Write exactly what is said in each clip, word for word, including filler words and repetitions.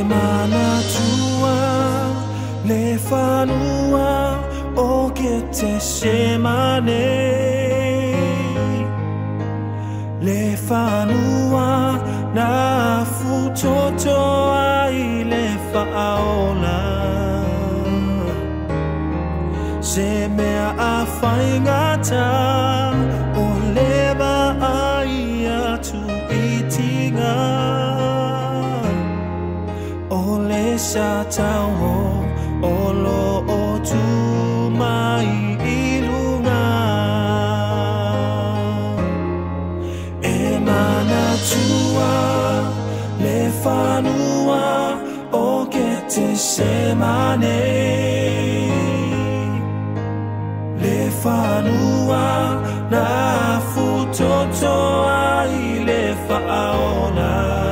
mana tua le whanua o ke te semane. Le whanua na futoto ai le whaola. Se mea a whaingata o lewa ai atu I tinga. O le sa tau o lo o tu mai I lunga. E mana tua le whanua o ke te semane. Le whanua na futoto ai le whaola.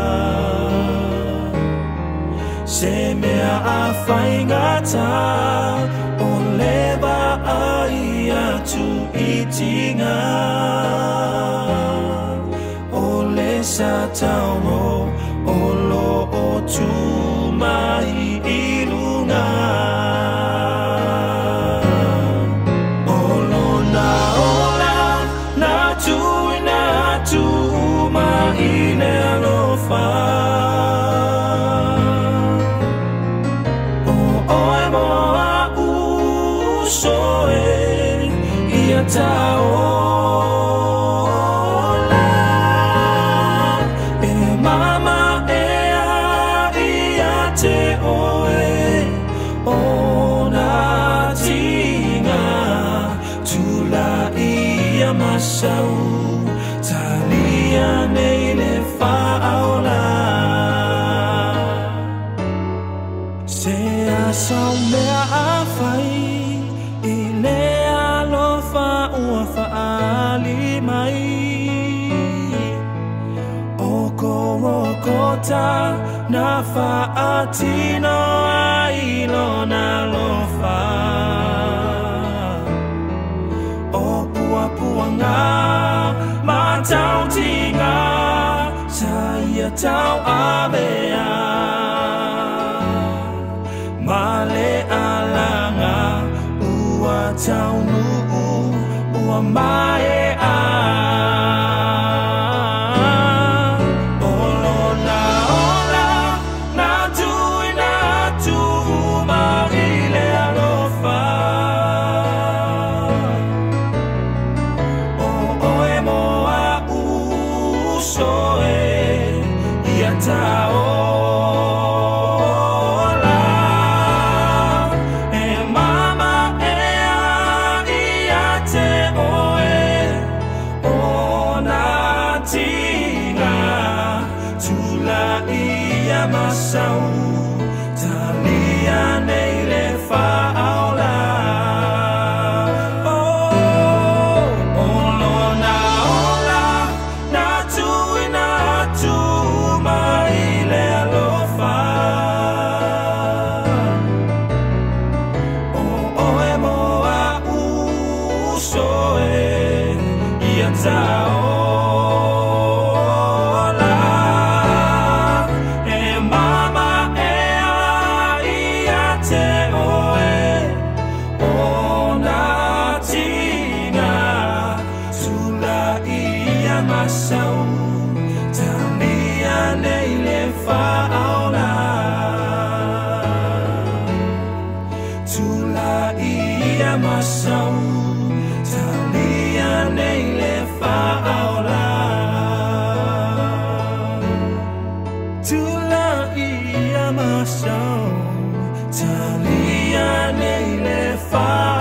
Se mea a whaingata o lewa ai atu I tinga. O le sa tau o lo o tu mai I lunga. O lo na ola na tu na tu mai le alofa. Taola e mama e a ia te oe o na tinga. Tula ia masau talia nei le whaola. Se a sau mea a whai I le alofa ua whaali mai. Oko rokota na whaatino ai lona lofa. O pua puanga matau tinga sa ia tau amea. Male alanga ua tau nuu ua mae a. Olo na ola na tui na tu mai le alofa. O oe moa usoe ia tau. Masau talia nei le whaola. Oh, olo na ola na tui na tu mai le alofa. O oe moa usoe ia tau. Masau talia nei le whaola. Tula ia masau talia nei le whaola. Tula ia masau talia nei le whaola.